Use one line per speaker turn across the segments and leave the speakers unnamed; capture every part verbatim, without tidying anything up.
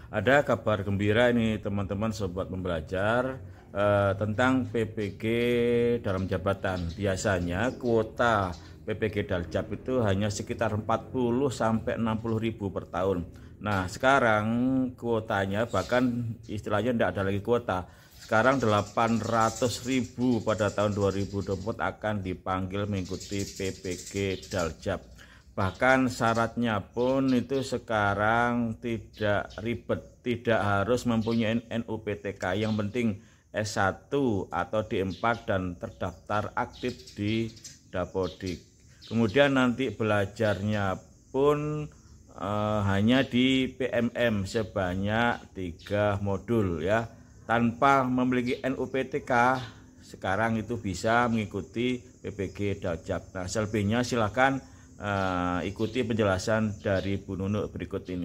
Ada kabar gembira ini teman-teman sobat pembelajar eh, tentang P P G dalam jabatan. Biasanya kuota P P G Daljab itu hanya sekitar empat puluh sampai enam puluh ribu per tahun. Nah, sekarang kuotanya bahkan istilahnya tidak ada lagi kuota. Sekarang delapan ratus ribu pada tahun dua ribu dua puluh empat akan dipanggil mengikuti P P G Daljab. Bahkan syaratnya pun itu sekarang tidak ribet, tidak harus mempunyai N U P T K, yang penting S satu atau D empat dan terdaftar aktif di Dapodik. Kemudian nanti belajarnya pun eh, hanya di P M M sebanyak tiga modul ya, tanpa memiliki N U P T K. Sekarang itu bisa mengikuti P P G Daljab. Nah, selebihnya silakan Uh, ikuti penjelasan dari Bu Nunuk berikut ini.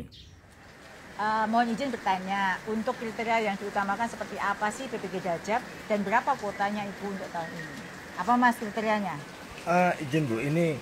Uh, mohon izin bertanya, untuk kriteria yang diutamakan seperti apa sih P P G Daljab dan berapa kuotanya Ibu untuk tahun ini? Apa Mas kriterianya?
Uh, izin Bu, ini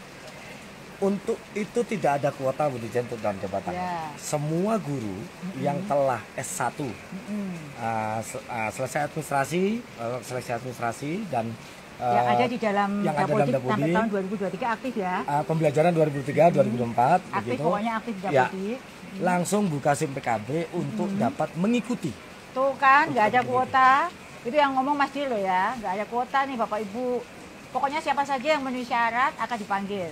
untuk itu tidak ada kuota Bu Dirjen untuk dalam jabatan. Yeah. Semua guru mm-hmm. yang telah S satu mm-hmm. uh, uh, selesai administrasi, uh, selesai administrasi dan
yang ada di dalam
yang
Dapodik,
ada dalam
sampai tahun dua ribu dua puluh tiga aktif ya?
Uh, pembelajaran dua ribu tiga dua ribu empat
hmm. aktif
begitu.
Pokoknya aktif di Dapodik.
Ya, hmm. langsung buka SIM P K B untuk hmm. dapat mengikuti.
Tuh kan, nggak ada kuota. Itu yang ngomong Mas Dir loh ya, nggak ada kuota nih Bapak Ibu. Pokoknya siapa saja yang memenuhi syarat akan dipanggil.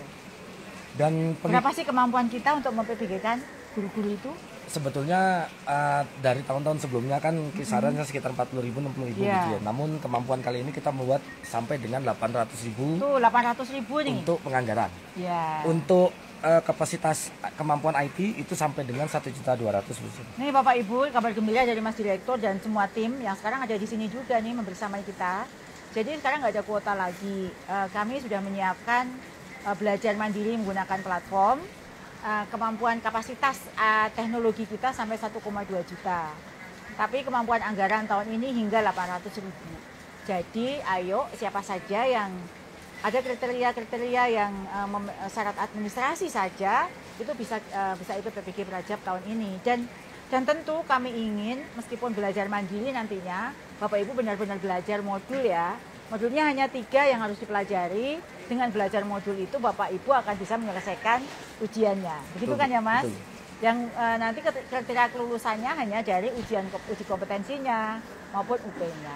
Dan berapa sih kemampuan kita untuk mem-P P G-kan guru-guru itu?
Sebetulnya uh, dari tahun-tahun sebelumnya kan kisarannya sekitar empat puluh ribu, enam puluh ribu yeah. gitu ya. Namun kemampuan kali ini kita membuat sampai dengan delapan ratus ribu.
Tuh, delapan ratus ribu nih.
Untuk penganggaran.
Yeah.
Untuk uh, kapasitas kemampuan I T itu sampai dengan satu juta dua ratus ribu.
Nih Bapak Ibu, kabar gembira dari Mas Direktur dan semua tim yang sekarang ada di sini juga nih membersamai kita. Jadi sekarang nggak ada kuota lagi. Uh, kami sudah menyiapkan uh, belajar mandiri menggunakan platform. Uh, kemampuan kapasitas uh, teknologi kita sampai satu koma dua juta. Tapi kemampuan anggaran tahun ini hingga delapan ratus ribu. Jadi ayo siapa saja yang ada kriteria-kriteria yang uh, syarat administrasi saja itu bisa uh, bisa ikut P P G Daljab tahun ini. Dan dan tentu kami ingin meskipun belajar mandiri nantinya Bapak Ibu benar-benar belajar modul ya. Modulnya hanya tiga yang harus dipelajari. Dengan belajar modul itu Bapak Ibu akan bisa menyelesaikan ujiannya. Begitu betul, kan ya Mas? Betul. Yang uh, nanti kriteria kelulusannya hanya dari ujian uji kompetensinya maupun U P-nya.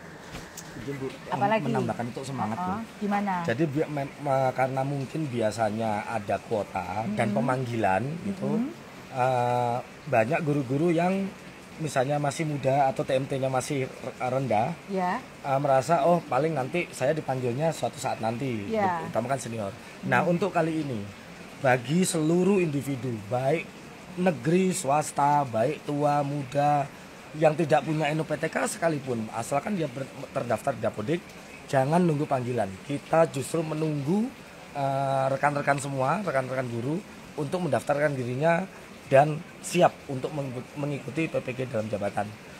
Bu,
apalagi
menambahkan untuk semangat
oh, Bu. Gimana?
Jadi karena mungkin biasanya ada kuota mm-hmm. dan pemanggilan mm-hmm. itu uh, banyak guru-guru yang misalnya masih muda atau T M T-nya masih rendah, ya. uh, merasa oh paling nanti saya dipanggilnya suatu saat nanti, ya. Utama kan senior. Hmm. Nah untuk kali ini bagi seluruh individu baik negeri swasta, baik tua muda yang tidak punya N U P T K sekalipun, asalkan dia terdaftar di Dapodik, jangan nunggu panggilan. Kita justru menunggu uh, rekan-rekan semua, rekan-rekan guru untuk mendaftarkan dirinya dan siap untuk mengikuti P P G dalam jabatan.